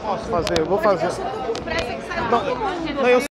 Posso fazer, eu vou fazer. Eu só tô com pressa que saiu Não, todo mundo. não, eu